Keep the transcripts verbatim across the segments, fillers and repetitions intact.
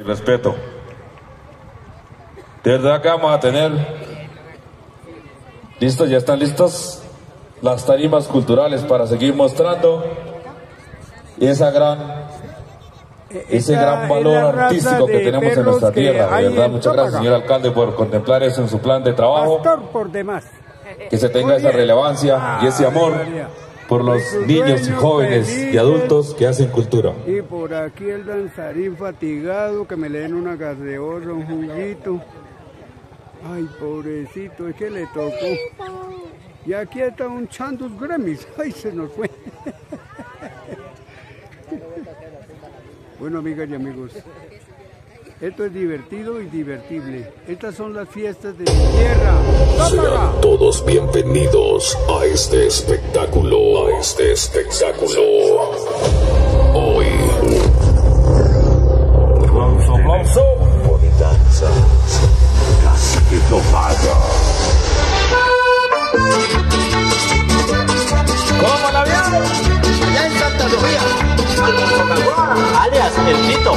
y respeto. De verdad que vamos a tener listos, ya están listos las tarimas culturales para seguir mostrando esa gran ese gran valor artístico que tenemos en nuestra tierra. De verdad, muchas gracias, señor alcalde, por contemplar eso en su plan de trabajo, por demás. que se tenga esa relevancia y ese amor por los niños y jóvenes y adultos que hacen cultura. Y por aquí el danzarín fatigado, que me le den una gaseosa, un juguito. Ay, pobrecito, es que le tocó. Y aquí está un Chandus Grammys. Ay, se nos fue. Bueno, amigas y amigos, esto es divertido y divertible. Estas son las fiestas de mi tierra. Sean todos bienvenidos a este espectáculo, a este espectáculo. Hoy. Aplauso, aplauso. Danzas, casi que no paga. ¿Cómo la vieron? Allá en Santa Lucía, alias El Tito.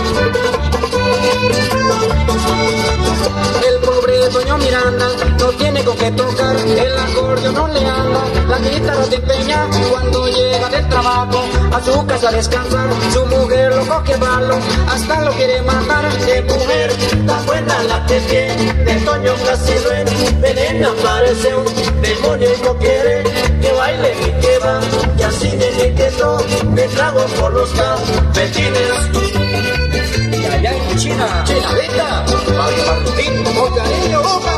El pobre Toño Miranda no tiene con qué tocar, el acordeón no le anda, la guitarra se empeña cuando llega del trabajo a su casa a descansar. Su mujer lo coge malo, hasta lo quiere matar. De mujer tan buena la que tiene, de Toño casi ven, veneno parece un demonio y no quiere que baile ni que va, y así de ni que no, me trago por los cafetines. Y allá en China, Chinavita, Papi Martín, con cariño, boca.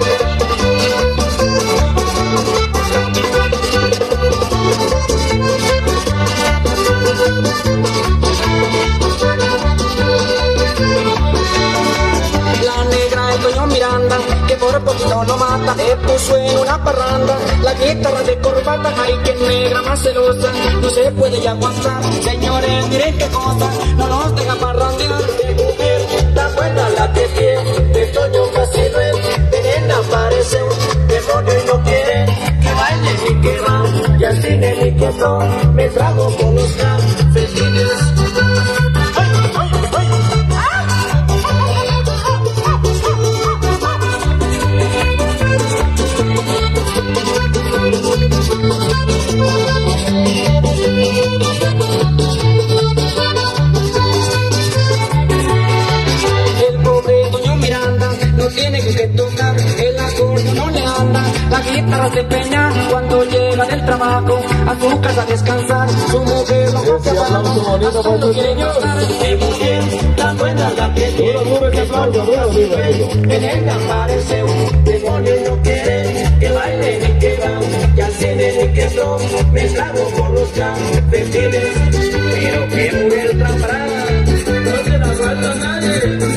La negra de Toño Miranda, que por poquito lo mata, le puso en una parranda la guitarra de corbata. Ay, que negra más celosa, no se puede ya aguantar. Señores, miren qué cosa, no nos deja parrandear. De mujer tan buena la que tiene, de Toño casi no es, de nena parece un demonio y no quiere que baile ni que va, y al cine ni que no, me trago con los cafetines. El pobre Toño Miranda no tiene que tocar, el acordeón no le anda, la guitarra se empeña cuando llega del trabajo a su casa a descansar. Su mujer lo coge abajo, hasta lo quiere llorar. Qué mujer tan buena la que tiene, en ella parece un demonio y no quiere que baile ni que va, y al cine ni que no, me trago por los cafetines. Pero qué mujer tan brava, no se la falta a nadie.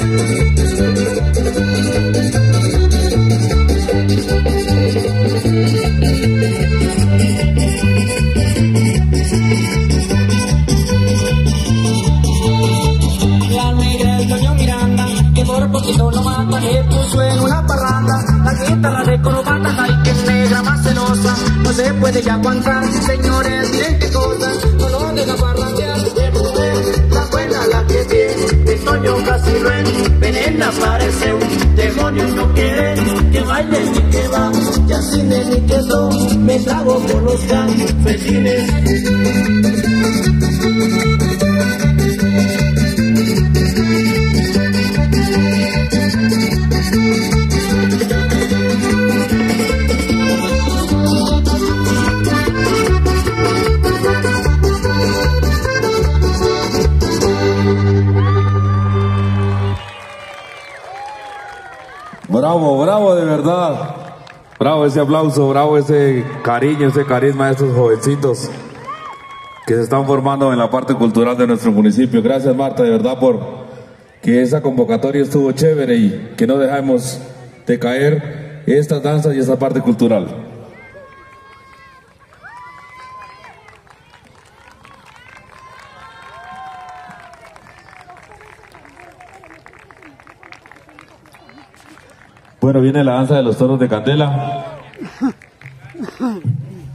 La negra del Toño Miranda, que por poquito lo mata, le puso en una parranda la guitarra de corbata. Ay, que negra más celosa, no se puede ya aguantar. Señores, miren qué cosa, no lo deja parrandear. De mujer tan buena la que tiene, de Toño casi no es, venena parece un demonio y no quiere que baile ni que va, y así ni que no, me trago por los cafetines. Bravo, bravo de verdad. Bravo ese aplauso, bravo ese cariño, ese carisma de estos jovencitos que se están formando en la parte cultural de nuestro municipio. Gracias, Marta, de verdad, por que esa convocatoria estuvo chévere y que no dejamos de caer estas danzas y esta parte cultural. Bueno, viene la danza de los toros de Candela.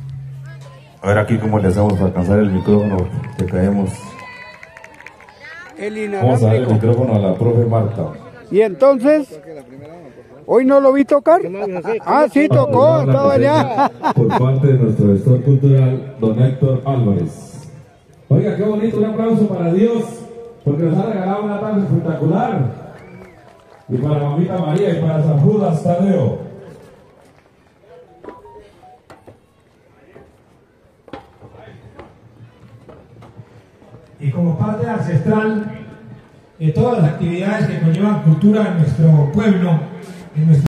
A ver aquí cómo le hacemos para alcanzar el micrófono, que caemos. El Vamos a dar el inalámbrico. micrófono a la profe Marta. Y entonces, hoy no lo vi tocar. Ah, sí tocó, estaba allá. Por parte de nuestro gestor cultural, don Héctor Álvarez. Oiga, qué bonito, un aplauso para Dios, porque nos ha regalado una tarde espectacular. Y para Mamita María y para San Judas Tadeo. Y como parte ancestral de todas las actividades que conllevan cultura en nuestro pueblo, en nuestra